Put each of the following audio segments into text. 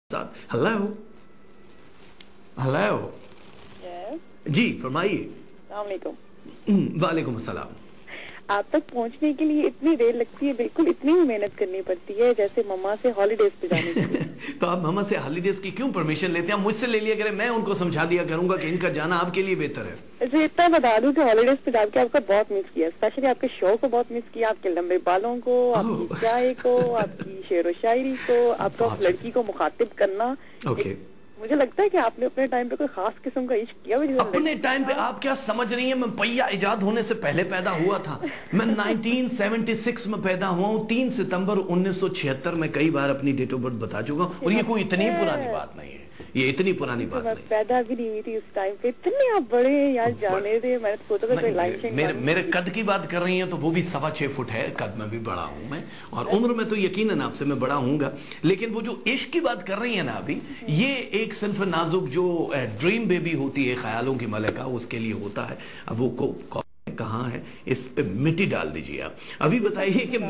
साथ। Hello hello. Yes. जी फरमाइए। अस्सलाम वालेकुम। वालेकुम अस्सलाम। आप तक पहुंचने के लिए इतनी देर लगती है, बिल्कुल इतनी ही मेहनत करनी पड़ती है जैसे मम्मा से हॉलीडेज पे जाने के लिए। तो आप मामा से हॉलीडेज की क्यों परमिशन लेते हैं? मुझसे ले लिया करें, मैं उनको समझा दिया करूंगा कि इनका जाना आपके लिए बेहतर है। ऐसे इतना बता दूं कि हॉलीडेज पे जाके आपका बहुत मिस किया, स्पेशली आपके शो को बहुत मिस किया, आपके लंबे बालों को, आपकी ओह। चाय को, आपकी शेर व शायरी को, आपका उस बहुत लड़की को मुखातिब करना। ओके। एक मुझे लगता है कि आपने अपने टाइम पे कोई खास किस्म का इश्क किया जिस अपने लड़की टाइम के पे साथ। आप क्या समझ रही हैं? मैं पहिया इजाद होने से पहले पैदा हुआ था। मैं 1976 में पैदा हुआ हूं, 3 सितंबर 1976 में। कई बार अपनी डेट ऑफ बर्थ बता चुका हूं और ये कोई इतनी पुरानी बात नहीं है, ये इतनी पुरानी तो बात मैं नहीं। पैदा भी नहीं हुई थी उस टाइम पे, इतने आप बड़े हैं यार, जाने थे। मैंने सोचा था कोई लाइन शाइन मेरे मारूंगी। मेरे कद की बात कर रही हैं तो वो भी 6.25 फुट है कद में भी बड़ा हूं मैं, और उम्र में तो यकीनन आपसे मैं बड़ा हूंगा। लेकिन वो जो इश्क की बात कर रही है ना अभी, ये एक सिर्फ नाजुक जो ड्रीम बेबी होती है, ख्यालों की मलिका, उसके लिए होता है। अब वो कहाँ है, इस पे मिट्टी डाल दीजिए आप। अभी बताइए कि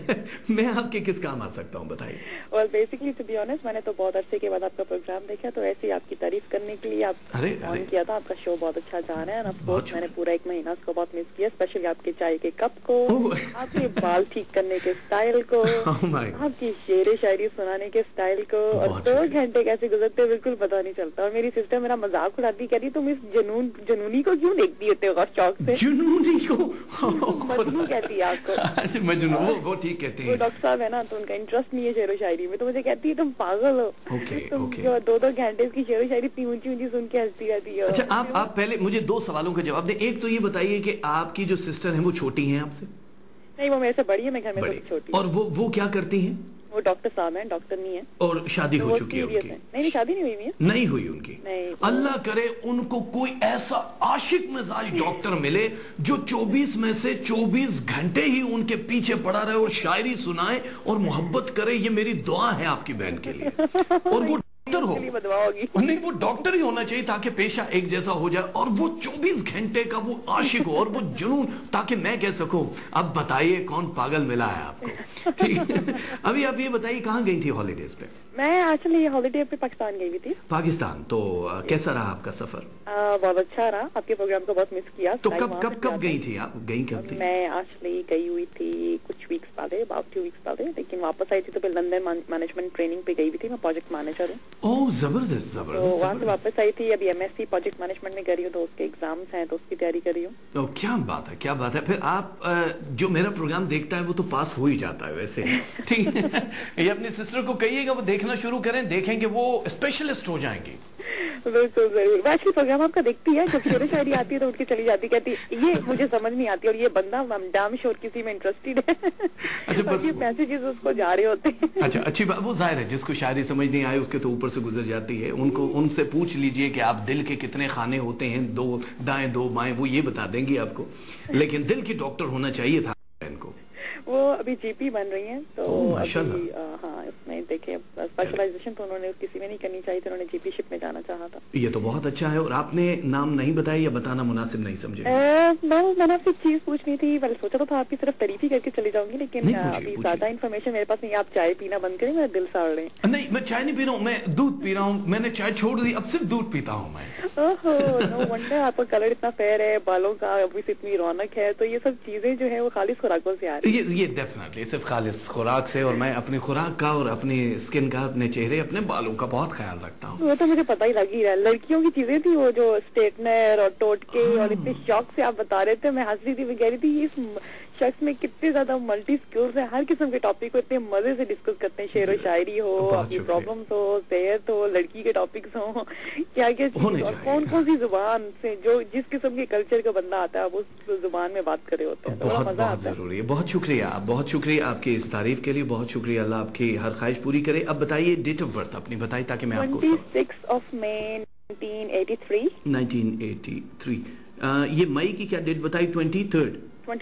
मैं आपके किस काम आ सकता हूँ, बताइए। और बेसिकली टू बी ऑनेस्ट, मैंने तो बहुत अरसे के बाद आपका प्रोग्राम देखा, तो ऐसे ही आपकी तारीफ करने के लिए आप अरे ऑन किया था। आपका शो बहुत अच्छा जा रहा है, ऑफ बहुत कोर्स मैंने पूरा 1 महीना उसको बहुत मिस किया, स्पेशली आपके चाय के कप को, आपके बाल ठीक करने के स्टाइल को, आपकी शेर शायरी सुनाने के स्टाइल को, और 2 घंटे कैसे गुजरते बिल्कुल पता नहीं चलता। और मेरी सिस्टर मेरा मजाक उड़ाती, कह रही तुम इस जनूनी को क्यों देखती होते हो शौक से? जुनूनी को मजनू कहती है आपको। अच्छा मजनू, वो ठीक कहते वो हैं। डॉक्टर साहब है ना, तो उनका इंटरेस्ट नहीं है शेर व शायरी में, तो मुझे कहती है तुम पागल हो। ओके तुम ओके। जो 2-2 घंटे की शेर व शायरी इतनी ऊंची ऊंची सुन के हंसती रहती हो। अच्छा आप पहले मुझे 2 सवालों का जवाब दें। एक तो ये बताइए कि आपकी जो सिस्टर है वो छोटी हैं आपसे? नहीं, वो मेरे से बड़ी है, मैं घर में बड़ी। सबसे छोटी और वो क्या करती हैं? वो डॉक्टर साहब हैं, डॉक्टर नहीं है। और शादी तो हो वो चुकी है सीरियस उनकी? है। नहीं, शादी नहीं हुई है। नहीं हुई उनकी? नहीं। अल्लाह करे उनको कोई ऐसा आशिक मिजाज डॉक्टर मिले जो 24 में से 24 घंटे ही उनके पीछे पड़ा रहे और शायरी सुनाए और मोहब्बत करे। ये मेरी दुआ है आपकी बहन के लिए। और वो डॉक्टर हो, नहीं वो डॉक्टर ही होना चाहिए ताकि पेशा एक जैसा हो जाए, और वो 24 घंटे का वो आशिक हो और वो जुनून, ताकि मैं कह सकूं अब बताइए कौन पागल मिला है आपको। ठीक है, अभी आप ये बताइए कहाँ गई थी हॉलीडेज पे? मैं एक्चुअली हॉलीडे पे पाकिस्तान गई हुई थी। पाकिस्तान? तो कैसा रहा आपका सफर? बहुत अच्छा रहा, आपके प्रोग्राम को बहुत मिस किया। तो कब गई थी आप? गई कब थी? मैं एक्चुअली गई हुई थी कुछ वीक्स पहले, अबाउट 2 वीक्स पहले, लेकिन वापस आई थी तो फिर लंदन मैनेजमेंट ट्रेनिंग पे गई हुई थी। मैं प्रोजेक्ट मैनेजर हूँ। ओह जबरदस्त तो जबरदस्त। वहाँ से वापस आई थी। अभी एमएससी प्रोजेक्ट मैनेजमेंट में कर रही हूँ, तो उसके एग्जाम्स हैं तो उसकी तैयारी कर रही हूँ। तो क्या बात है, क्या बात है। फिर आप जो मेरा प्रोग्राम देखता है वो तो पास हो ही जाता है वैसे। ठीक है, ये अपनी सिस्टर को कहिएगा वो देखना शुरू करें, देखें कि वो स्पेशलिस्ट हो जाएंगी। बिल्कुल जरूर। एक्चुअली प्रोग्राम आपका देखती है, जब शेर शायरी आती है तो उठ के चली जाती, कहती ये मुझे समझ नहीं आती और ये बंदा डैम श्योर किसी में इंटरेस्टेड है। अच्छा बस ये मैसेजेस उसको जा रहे होते हैं। अच्छा अच्छी बात, वो जाहिर है जिसको शायरी समझ नहीं आए उसके तो ऊपर से गुजर जाती है। उनको उनसे पूछ लीजिए कि आप दिल के कितने खाने होते हैं, 2 दाएं 2 बाएं, वो ये बता देंगी आपको। लेकिन दिल की डॉक्टर होना चाहिए था इनको। वो अभी जीपी बन रही हैं, तो अभी हाँ इसमें देखे स्पेशलाइजेशन तो उन्होंने किसी में नहीं करनी चाहिए थी, उन्होंने जीपी शिप में जाना चाहा था। ये तो बहुत अच्छा है। और आपने नाम नहीं बताया या बताना मुनासिब नहीं समझे? मैंने आपसे चीज पूछनी थी, मैंने सोचा था आपकी सिर्फ तारीफ ही करके चली जाऊंगी, लेकिन अभी ज्यादा इन्फॉर्मेशन मेरे पास नहीं। आप चाय पीना बंद करें, मेरा दिल साड़ रहे हैं। नहीं मैं चाय नहीं पी रहा हूँ, मैं दूध पी रहा हूँ। मैंने चाय छोड़ दी, अब सिर्फ दूध पीता हूँ मैं। ओहो, नो वंडर आपका कलर इतना फेयर है, बालों का अभी से इतनी रौनक है, तो ये सब चीजें जो है वो खालिस खुराकों से आ रही है। ये डेफिनेटली सिर्फ खालिस खुराक से, और मैं अपनी खुराक का और अपनी स्किन का, अपने चेहरे, अपने बालों का बहुत ख्याल रखता हूँ। वो तो मुझे पता ही लग ही रहा है। लड़कियों की चीजें थी वो जो स्ट्रेटनर और टोटके, और इतने शौक से आप बता रहे थे, मैं हंस रही थी। मैं कह रही थी इस शख्स में कितने ज्यादा मल्टी स्किल्स है, हर किस्म के टॉपिक को इतने मजे से डिस्कस करते हैं। शेर व शायरी हो, अपनी प्रॉब्लम्स हो, सेहत हो, लड़की के टॉपिक्स हो, क्या क्या चीज, और कौन कौन सी जुबान से जो जिस किस्म के कल्चर का बंदा आता है उस जुबान में बात करे होते हैं, तो बहुत मजा बहुत आता है। जरूरी है। बहुत शुक्रिया, बहुत शुक्रिया आपकी इस तारीफ के लिए, बहुत शुक्रिया। अल्लाह आपकी हर ख्वाहिश पूरी करे। अब बताइए डेट ऑफ बर्थ अपनी बताइए ताकि मैं आपको 26 मई 1983। 1983। ये मई की क्या डेट बताई? 23rd?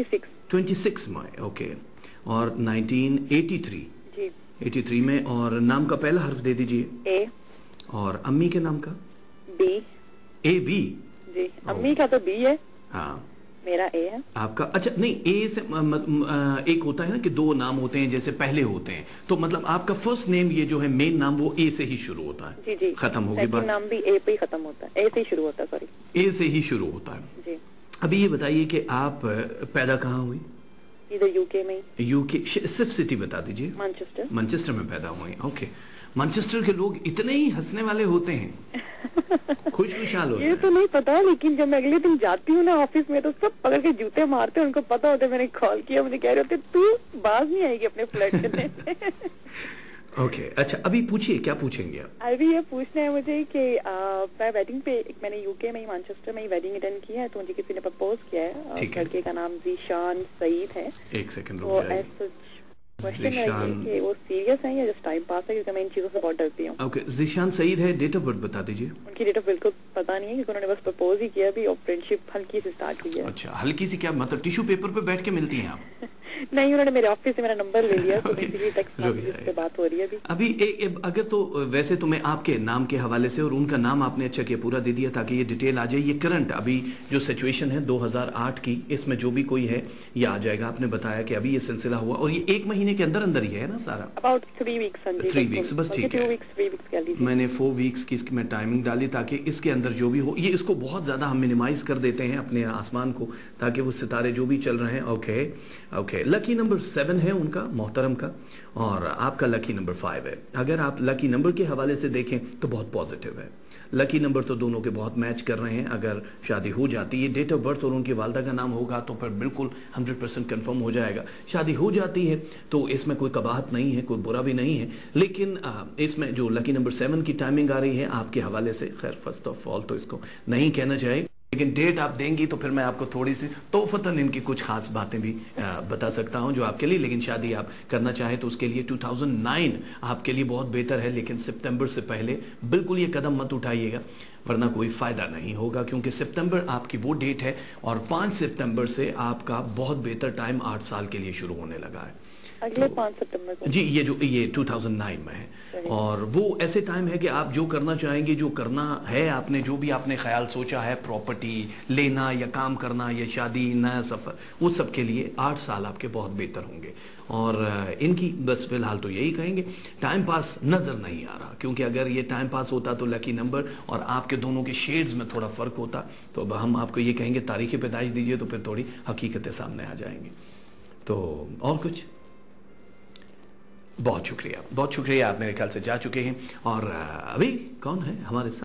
26 मई, ओके। और 1983 जी 83 में। और नाम का पहला हर्फ दे दीजिए। ए। और अम्मी के नाम का? बी। A B? जी, अम्मी का तो बी है। हाँ, मेरा ए है। आपका अच्छा नहीं, ए से एक होता है ना कि दो नाम होते हैं जैसे पहले होते हैं, तो मतलब आपका फर्स्ट नेम ये जो है मेन नाम वो ए से ही शुरू होता है। जी जी, खत्म हो गई सेकंड बात। नाम भी ए पे ही खत्म होता है, ए से ही शुरू होता है, सॉरी। ए से ही शुरू होता है जी। अभी ये बताइए कि आप पैदा कहाँ हुई? इधर यूके में ही। यूके, सिर्फ सिटी बता दीजिए। मैनचेस्टर। मैनचेस्टर में पैदा हुए, ओके। मैनचेस्टर के लोग इतने ही हंसने वाले होते हैं, खुशखुशाल होते ये हैं। तो नहीं पता, लेकिन जब मैं अगले दिन जाती हूँ ना ऑफिस में तो सब पकड़ के जूते मारते हैं, उनको पता होता है मैंने कॉल किया, मुझे कह रहे होते तू बाज नहीं आएगी अपने फ्लर्ट करने से। ओके अच्छा, अभी पूछिए क्या पूछेंगे आप? अभी ये पूछना है मुझे कि मैं वेडिंग पे, मैंने यूके में ही मैनचेस्टर में ही वेडिंग अटेंड की है, तो मुझे किसी ने प्रपोज किया है और ठीक है। लड़के का नाम जीशान सईद है। एक सेकंड वो रुक जाइए। क्वेश्चन है जीशान। कि वो सीरियस है या जस्ट टाइम पास है, क्योंकि मैं इन चीजों से बहुत डरती हूँ। ओके, जीशान सईद है, डेट ऑफ बर्थ बता दीजिए। उनकी डेट ऑफ बिल्कुल पता नहीं है, क्योंकि उन्होंने बस प्रपोज ही किया अभी और फ्रेंडशिप हल्की से स्टार्ट हुई है। अच्छा, हल्की सी क्या मतलब टिश्यू पेपर पे बैठ के मिलती हैं आप? नहीं, उन्होंने मेरे ऑफिस से मेरा नंबर ले लिया, तो Okay. बेसिकली टेक्स्ट रुक मैसेज जाइए। पे बात हो रही है अभी। अभी अगर तो वैसे तो मैं आपके नाम के हवाले से और उनका नाम आपने अच्छा किया पूरा दे दिया ताकि ये डिटेल आ जाए। ये करंट अभी जो सिचुएशन है 2008 की, इसमें जो भी कोई है ये आ जाएगा। आपने बताया कि अभी ये सिलसिला हुआ और ये एक महीने के अंदर अंदर ही है ना सारा? About 3 weeks. 3 वीक्स बस ठीक है। 2 वीक्स 3 वीक्स कह लीजिए। मैंने 4 वीक्स की इसकी मैं टाइमिंग डाली ताकि इसके अंदर जो भी हो, ये इसको बहुत ज्यादा हम मिनिमाइज कर देते हैं अपने आसमान को, ताकि वो सितारे जो भी चल रहे हैं। ओके ओके, लकी नंबर 7 है उनका मोहतरम का, और आपका लकी नंबर 5 है। अगर आप लकी नंबर के हवाले से देखें तो बहुत पॉजिटिव है। लकी नंबर तो दोनों के बहुत मैच कर रहे हैं। अगर शादी हो जाती है, डेट ऑफ बर्थ और उनकी वालदा का नाम होगा तो फिर बिल्कुल 100% कंफर्म हो जाएगा। शादी हो जाती है तो इसमें कोई कबाहत नहीं है, कोई बुरा भी नहीं है, लेकिन इसमें जो लकी नंबर 7 की टाइमिंग आ रही है आपके हवाले से, खैर फर्स्ट ऑफ ऑल तो इसको नहीं कहना चाहिए, लेकिन डेट आप देंगी तो फिर मैं आपको थोड़ी सी तोहफतन इनकी कुछ खास बातें भी बता सकता हूं जो आपके लिए, लेकिन शादी आप करना चाहें तो उसके लिए 2009 आपके लिए बहुत बेहतर है, लेकिन सितंबर से पहले बिल्कुल ये कदम मत उठाइएगा वरना कोई फायदा नहीं होगा, क्योंकि सितंबर आपकी वो डेट है और 5 सितंबर से आपका बहुत बेहतर टाइम 8 साल के लिए शुरू होने लगा है। अगले 5 सितंबर को जी, ये 2009 में है और वो ऐसे टाइम है कि आप जो करना चाहेंगे, जो करना है आपने, जो भी आपने ख्याल सोचा है, प्रॉपर्टी लेना या काम करना या शादी, नया सफर, वो सब के लिए 8 साल आपके बहुत बेहतर होंगे। और इनकी बस फिलहाल तो यही कहेंगे, टाइम पास नजर नहीं आ रहा, क्योंकि अगर ये टाइम पास होता तो लकी नंबर और आपके दोनों के शेड्स में थोड़ा फर्क होता, तो अब हम आपको ये कहेंगे तारीख पैदाइश दीजिए तो फिर थोड़ी हकीकतें सामने आ जाएंगी। तो और कुछ? बहुत शुक्रिया, बहुत शुक्रिया, आप मेरे ख्याल से जा चुके हैं। और अभी कौन है हमारे साथ?